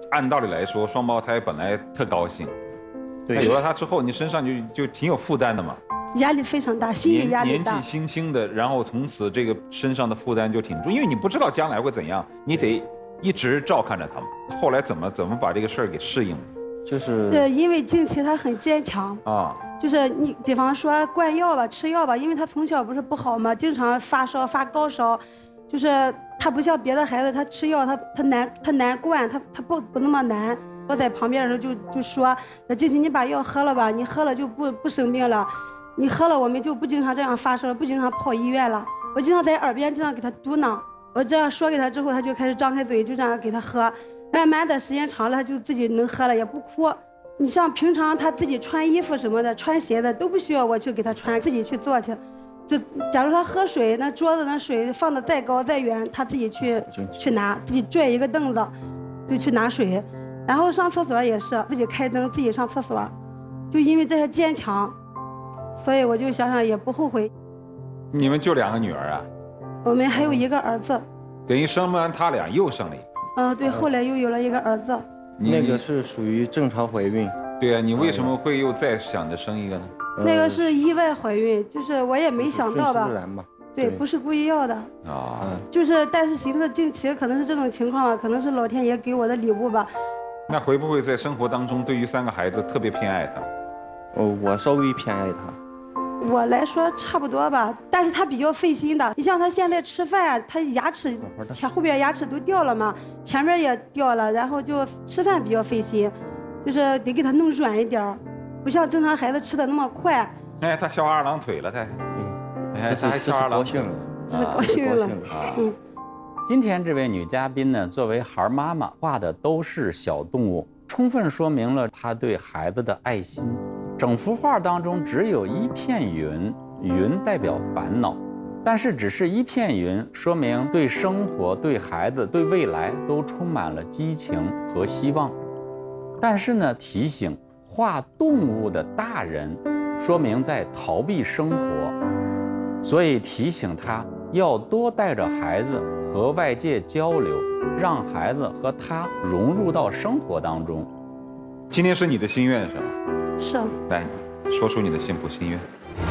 按道理来说，双胞胎本来特高兴，对，有了他之后，你身上就挺有负担的嘛， 压力非常大，心理压力大。 年纪轻轻的，然后从此这个身上的负担就挺重，因为你不知道将来会怎样，你得一直照看着他们。后来怎么把这个事儿给适应了？ 就是因为近期他很坚强啊，就是你比方说灌药吧，吃药吧，因为他从小不是不好嘛，经常发烧发高烧，就是他不像别的孩子，他吃药他难灌，他不那么难。我在旁边的时候就说静琪，你把药喝了吧，你喝了就不生病了，你喝了我们就不经常这样发烧，不经常跑医院了。我经常在耳边这样给他嘟囔，我这样说给他之后，他就开始张开嘴，就这样给他喝。慢慢的时间长了，他就自己能喝了，也不哭。你像平常他自己穿衣服什么的，穿鞋的都不需要我去给他穿，自己去做去。就假如他喝水，那桌子那水放的再高再远，他自己去拿，自己拽一个凳子就去拿水。然后上厕所也是自己开灯，自己上厕所。就因为这些坚强，所以我就想想也不后悔。 你们就2个女儿啊？ 我们还有1个儿子。 等于生完他俩又生了一个。 对，后来又有了1个儿子。 那个是属于正常怀孕。 对啊，你为什么会又再想着生一个呢？ 那个是意外怀孕，就是我也没想到吧。 自然嘛。 对，不是故意要的。 啊。 就是但是寻思近期可能是这种情况吧，可能是老天爷给我的礼物吧。 那会不会在生活当中对于3个孩子特别偏爱他？ 我稍微偏爱他。 我来说差不多吧，但是他比较费心的。你像他现在吃饭，他牙齿后边牙齿都掉了嘛，前面也掉了，然后就吃饭比较费心，就是得给他弄软一点，不像正常孩子吃的那么快。 哎，他翘2郎腿了，他还翘2郎腿， 这是高兴了。 今天这位女嘉宾呢，作为孩妈妈，画的都是小动物，充分说明了她对孩子的爱心。整幅画当中只有一片云，云代表烦恼，但是只是一片云，说明对生活、对孩子、对未来都充满了激情和希望。但是呢，提醒画动物的大人，说明在逃避生活，所以提醒他要多带着孩子和外界交流，让孩子和他融入到生活当中。 今天是你的心愿是吗？ 是。 来，说出你的幸福心愿。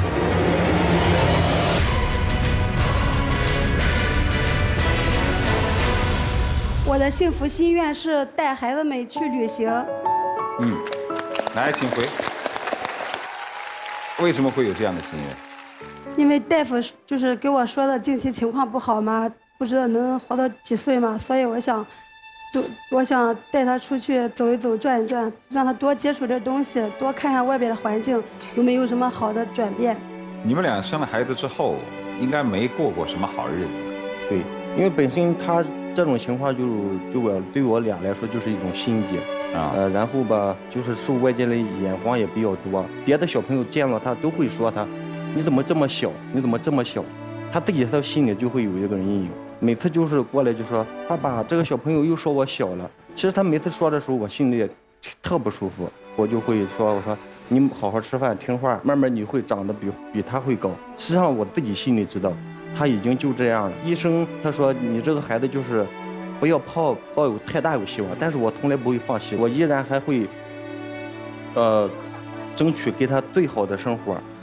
我的幸福心愿是带孩子们去旅行。 来，请回。为什么会有这样的心愿？ 因为大夫就是给我说的近期情况不好嘛，不知道能活到几岁嘛，所以我想带他出去走一走、转一转，让他多接触点东西，多看看外边的环境有没有什么好的转变。 你们俩生了孩子之后，应该没过过什么好日子。 对，因为本身他这种情况对我俩来说就是一种心结啊。然后吧，就是受外界的眼光也比较多，别的小朋友见了他都会说他，你怎么这么小？你怎么这么小？他自己他心里就会有一个阴影。每次就是过来就说爸爸，这个小朋友又说我小了。其实他每次说的时候，我心里特不舒服，我就会说，我说你好好吃饭听话，慢慢你会长得比他会高。实际上我自己心里知道，他已经就这样了。医生他说你这个孩子就是不要抱有太大有希望，但是我从来不会放弃，我依然还会争取给他最好的生活。